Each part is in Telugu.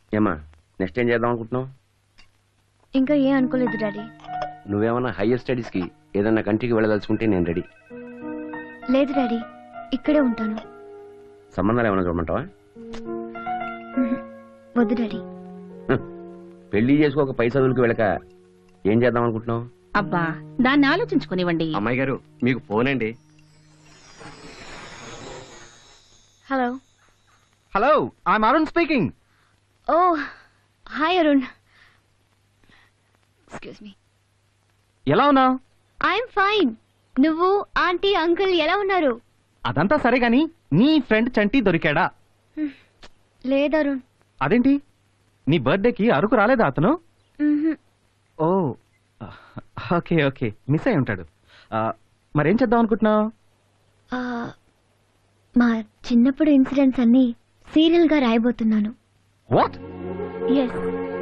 ఏమా నెక్స్ట్ ఏం చేద్దాం అనుకుంటున్నావు? ఇంకా ఏం అనుకోలేదు డాడీ. నువ్వేమన్నా హైయర్ స్టడీస్ కి ఏదన్నా కంట్రీకి వెళ్ళదలుచుకుంటే నేను రెడీ. లేదు డాడీ, ఇక్కడే ఉంటాను. సంబంధాలు ఏమైనా చూడమంటావా? వద్దు డాడీ. పెళ్లి చేసుకోక పై చదువులకు వెళ్ళక ఏం చేద్దాం అనుకుంటున్నావు? అబ్బా దాన్ని ఆలోచించుకునివ్వండి. అమ్మాయి గారు మీకు ఫోన్ అండి. Hello. Hello, I'm Arun speaking. Oh hi Arun. Excuse me. ఎలా ఉన్నావు? I'm fine. నువ్వు ఆంటీ అంకుల్ ఎలా ఉన్నారు? అదంతా సరే గాని నీ ఫ్రెండ్ చంటి దొరికాడా? లేదు అరుణ్. అదేంటి, నీ బర్త్డేకి అరకు రాలేదా అతను? ఓ ఓకే ఓకే, మిస్ అయి ఉంటాడు. మరేం చేద్దాం అనుకుంటున్నావు? మా చిన్నప్పుడు ఇన్సిడెంట్స్ అన్ని సీరియల్ గా రాయబోతున్నాను. వాట్? ఎస్.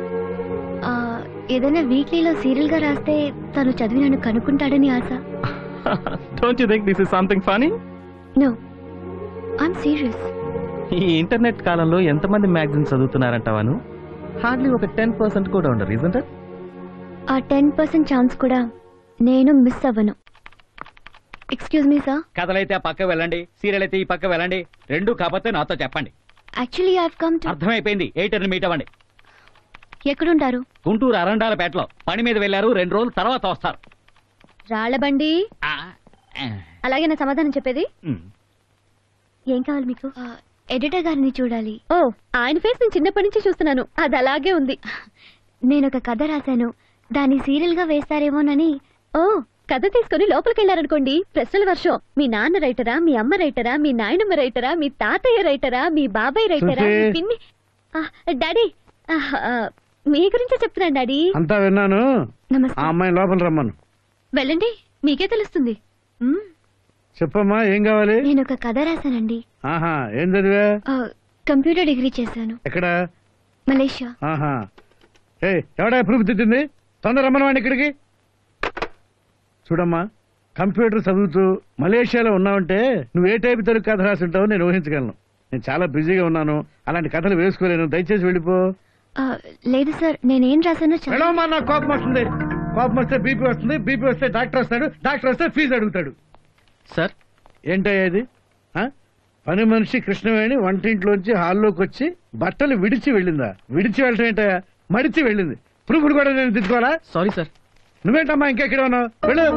ఏదైనా వీక్లీలో సీరియల్ గా రాస్తే తను చదివి నన్ను కనుక్కుంటాడని ఆశ. Don't you think this is something funny? No, I'm serious. ఈ ఇంటర్నెట్ కాలంలో ఎంతమంది మ్యాగజైన్ చదువుతున్నారంటావాను? హార్డ్లీ ఒక 10% కూడా ఉండరు, ఇజంట్ ఇట్? ఆ 10% ఛాన్స్ కూడా నేను మిస్ అవ్వను. Excuse me sir. కథలైతే ఆ పక్క వెళ్ళండి, సీరియల్ అయితే ఈ పక్క వెళ్ళండి. రెండు కాకపోతే నాతో చెప్పండి. Actually I have come to. అర్థమైపోయింది. 8 మీట్ అవ్వండి. ఎక్కడుంటారు? గుంటూరు అరండాలపేటలో పని మీద వెళ్లారు. 2 రోజుల తర్వాత వస్తారు. రాళ్లబండి. అలాగే నా సమాధానం చెప్పేది. ఏం కావాలి మీకు? ఎడిటర్ గారిని చూడాలి. ఓ, ఆయన ఫేస్ నేను చిన్నప్పటి నుంచి చూస్తున్నాను. అది అలాగే ఉంది. నేను ఒక కథ రాశాను, దాన్ని సీరియల్ గా వేస్తారేమోనని. ఓ, కథ తీసుకుని లోపలికి వెళ్ళారనుకోండి, ప్రశ్నల వర్షం. మీ నాన్న రైటరా, మీ అమ్మ రైటరా, మీ నాయనమ్మ రైటరా, మీ తాతయ్య రైటరా, మీ బాబాయ్ రైటరా, మీ పిన్ని. డాడీ, మీ గురించే చెప్తున్నాను డాడీ. అంతా విన్నాను. నమస్తే. అమ్మాయి లోపల రమ్మను. వెళ్ళండి, మీకే తెలుస్తుంది. చెప్పమ్మా, ఏం కావాలి? నేను ఒక కథ రాశానండి. ఆహా, ఏం చదివా? కంప్యూటర్ డిగ్రీ చేశాను. ఎక్కడ? మలేషియా. ఆహా, ఎవడా ప్రూఫ్ తిట్టింది? తొందర రమ్మనవాడిని ఇక్కడికి. చూడమ్మా, కంప్యూటర్ చదువుతూ మలేషియాలో ఉన్నావంటే నువ్వు ఏ టైప్ తెలుగు కథ రాసి ఉంటావో నేను ఊహించగలను. నేను చాలా బిజీగా ఉన్నాను, అలాంటి కథలు వేసుకోలేను. దయచేసి వెళ్ళిపో. లేదు సార్, నేనేం రాశానో వెళ్ళమ్మా. నాకు కోపం వస్తుంది. కోపం వస్తే బీపీ వస్తుంది, బీపీ వస్తే డాక్టర్ వస్తాడు, డాక్టర్ వస్తే ఫీజు అడుగుతాడు. సార్, ఏంటయ్యా ఇది? పని మనిషి కృష్ణవేణి వంటింట్లోంచి హాల్లోకి వచ్చి బట్టలు విడిచి వెళ్ళిందా? విడిచి వెళ్ళటం ఏంటయ్యా? మడిచి వెళ్ళింది. ప్రూఫ్లు కూడా నేను తీసుకోవాలా? Sorry sir. నువ్వేంటమ్మా ఇంకెక్కడ ఉన్నావు? వెళ్ళు.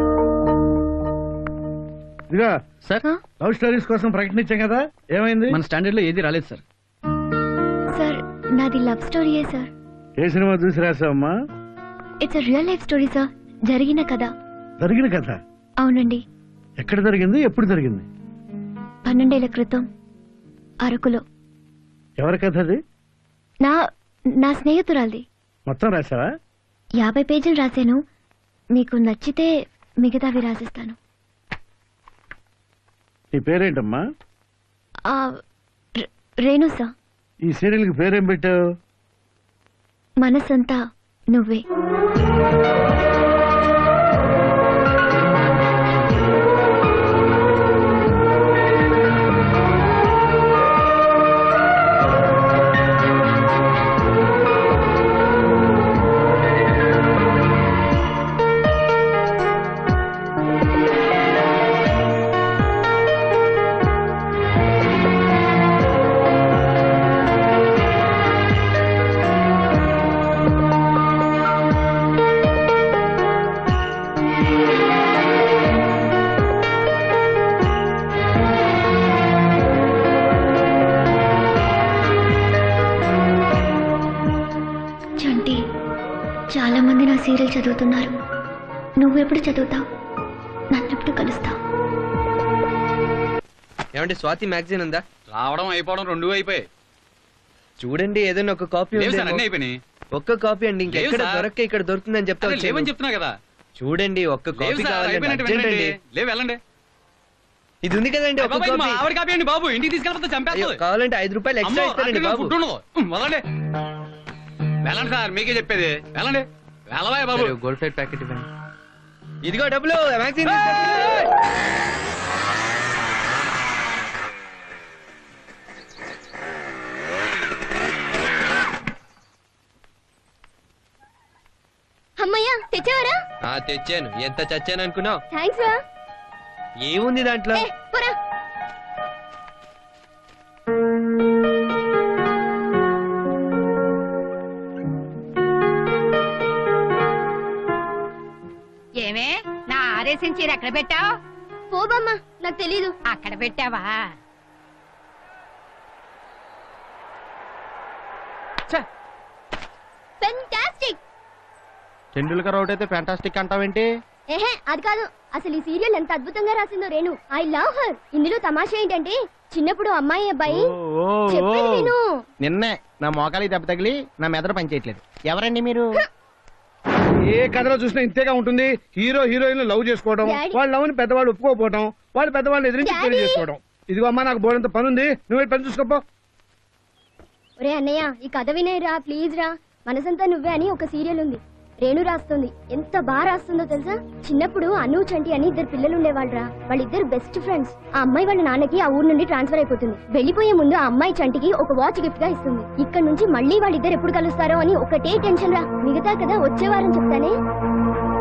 ఇదిగా సార్, లవ్ స్టోరీస్ కోసం ప్రకటించాం కదా, ఏమైంది? మన స్టాండర్డ్ లో ఏది రాలేదు సార్. సార్, నాది లవ్ స్టోరీయే సార్. ఏ సినిమా చూసి రాసావమ్మా? It's real life story sir. జరిగిన కథ. జరిగిన కథ? అవునండి. ఎక్కడ జరిగింది? ఎప్పుడు జరిగింది? 12 ఏళ్ల క్రితం అరకులో. ఎవరి కథ అది? నా స్నేహితురాల్ది. మొత్తం రాసావా? 50 పేజీలు రాశాను. మీకు నచ్చితే మిగతావి రాసిస్తాను. నీ పేరేంటమ్మా? రేణు సార్. ఈ సీరియల్ కి పేరేం పెట్టావు? మనసంతా నువ్వే. చాలా మంది నా సీరియల్ చదువుతున్నారు. నువ్వెప్పుడు చదువుతావు? నన్నెప్పుడు కలుస్తావు? ఏమంటే స్వాతి మ్యాగజైన్ ఉందా? రావడం అయిపోవడం 2 అయిపోయాయి. చూడండి, ఏదైనా ఒక కాపీ అయిపోయినాయి. ఒక్క కాపీ అండి, ఇంకెక్కడ దొరక్క ఇక్కడ దొరుకుతుందని చెప్తా లేవని చెప్తున్నా కదా. చూడండి, ఒక్క కాపీ వెళ్ళండి. ఇది ఉంది కదండి, ఆవిడ కాపీ అండి బాబు. ఇంటికి తీసుకెళ్ళిపోతే చంపేస్తుంది. కావాలంటే 5 రూపాయలు ఎక్స్ట్రా ఇస్తారండి బాబు. వెళ్ళండి వెళ్ళండి సార్, మీకే చెప్పేది. వెళ్ళండి వెళ్ళవా బాబు. గోల్డ్ ప్లేట్ ప్యాకెట్ ఇవ్వండి. ఇదిగో డబ్బులు. మ్యాగజైన్ తెచ్చావరా? తెచ్చాను. ఎంత చచ్చాను అనుకున్నావు? థ్యాంక్స్ రా. ఏముంది దాంట్లో? పోరా. ఏమే నా ఆరేసిన చీర ఎక్కడ పెట్టావు? పోబమ్మా, నాకు తెలీదు. అక్కడ పెట్టావా? ఫెంటాస్టిక్. టెండూల్కర్ అవుట్ అయితే ఫ్యాంటాస్టిక్ అంటావేంటి? ఏహే అది కాదు, అసలు ఈ సీరియల్ ఎంత అద్భుతంగా రాసిందో రేణు. I love her. ఇందులో తమాషా ఏంటంటే చిన్నప్పుడు అమ్మాయి అబ్బాయి చెప్పేది విను. నిన్నే నా మోకాలి దెబ్బ తగిలి నా మెదడు పనిచేయట్లేదు. ఎవరండి మీరు? ఏ కథలో చూసినా ఇంతేగా ఉంటుంది. హీరో హీరోయిన్ లవ్ చేసుకోవడం, డాడీ. వాళ్ళ లవ్ ని పెద్దవాళ్ళు ఒప్పుకోపోవడం, వాళ్ళు పెద్దవాళ్ళు ఎదిరించి పెళ్లి డాడీ. చేసుకోవడం. ఇదిగో అమ్మా, నాకు బోర్డంత పని ఉంది, నువ్వు పని చూసుకోపో. ఒరే అన్నయ్య, ఈ కథ వినేరా ప్లీజ్ రా. మనసంతా నువ్వే అని ఒక సీరియల్ ఉంది, రేణు రాస్తుంది. ఎంత బాగా రాస్తుందో తెలుసా? చిన్నప్పుడు అను చంటి అని 2 పిల్లలు ఉండేవాళ్ళరా. వాళ్ళిద్దరు బెస్ట్ ఫ్రెండ్స్. ఆ అమ్మాయి వాళ్ళ నాన్నకి ఆ ఊరు నుండి ట్రాన్స్ఫర్ అయిపోతుంది. వెళ్లిపోయే ముందు ఆ అమ్మాయి చంటికి ఒక వాచ్ గిఫ్ట్ గా ఇస్తుంది. ఇక్కడ నుంచి మళ్ళీ వాళ్ళిద్దరు ఎప్పుడు కలుస్తారో అని ఒకటే టెన్షన్ రా. మిగతా కదా వచ్చే వారం చెప్తానే.